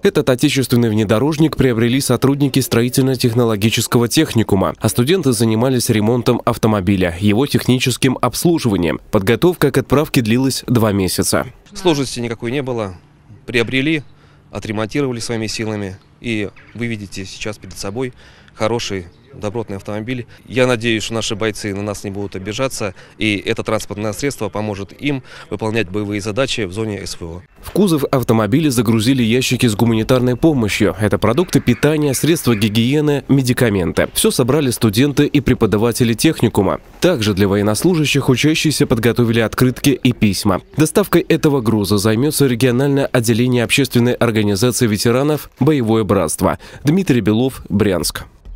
Этот отечественный внедорожник приобрели сотрудники строительно-технологического техникума, а студенты занимались ремонтом автомобиля, его техническим обслуживанием. Подготовка к отправке длилась 2 месяца. Сложности никакой не было. Приобрели, отремонтировали своими силами. И вы видите сейчас перед собой хороший, добротный автомобиль. Я надеюсь, что наши бойцы на нас не будут обижаться, и это транспортное средство поможет им выполнять боевые задачи в зоне СВО. В кузов автомобиля загрузили ящики с гуманитарной помощью. Это продукты питания, средства гигиены, медикаменты. Все собрали студенты и преподаватели техникума. Также для военнослужащих учащиеся подготовили открытки и письма. Доставкой этого груза займется региональное отделение общественной организации ветеранов «Боевое братство». Дмитрий Белов, Брянск.